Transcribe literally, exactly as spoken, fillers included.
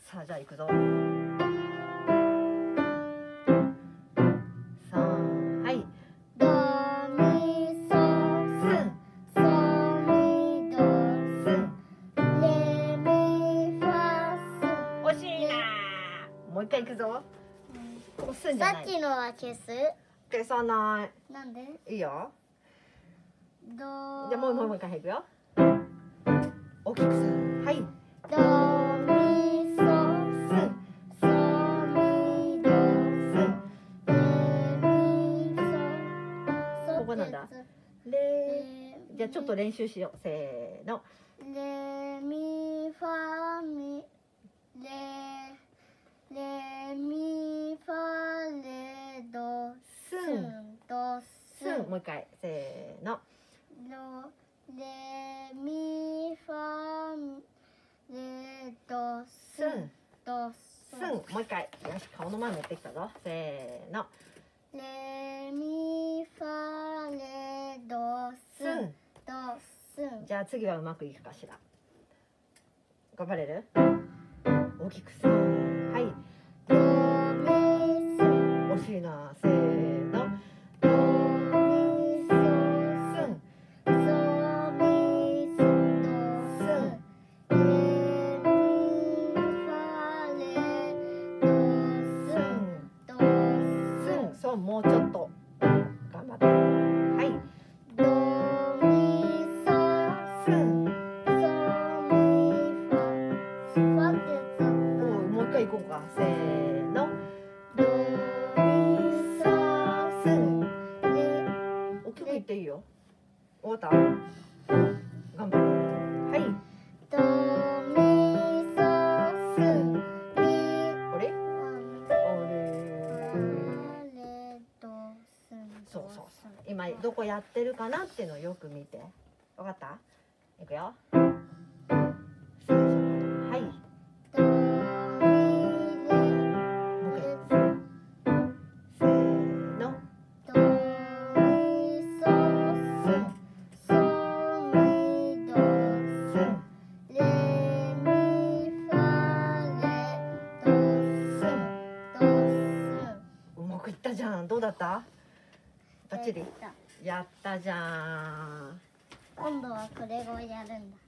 さあじゃあ行くぞ。さあはいドミソスンソミドスレミファ惜しいな。もう一回行くぞ。ここスンス。 じゃない。 さっきのは消す。 消さななんで？ い。いいよ。 ド。 じゃあもうもう一回行くよ。大きくすん。はい。 ドミソスンソミドスレミソソ。 ここなんだ。レレじゃあちょっと練習しよう。せーの。 レミファミレレミファレドススンンドススンもう一回。せーの。 ロレミファレドスンスンドスンもう一回。よし顔の前持ってきたぞ。せーの。 レミファレドススンンドスン。 じゃあ次はうまくいくかしら。頑張れる？大きくすん。はい。 ドミソ惜しいな。せーの。 ドミソスンソミソドスレミファレドスンドスンそうもうちょっと頑張って。はい。 ドミソスンソミファファってやつ。 おうもう一回行こうか。せーの。 ドミソスンレ大きく言っていいよ。終わった？頑張れ。はい。 ドミソスンミあれ？あれ？ レドスンそうそうそう。今どこやってるかなっていうのをよく見て。わかった？いくよ。最初はい。 ドミレもう一回。せーの。 ドミソスンソミドスンレミファレドスンドスうまくいったじゃん。どうだった？バッチリやった。 やったじゃん。 今度はこれをやるんだ。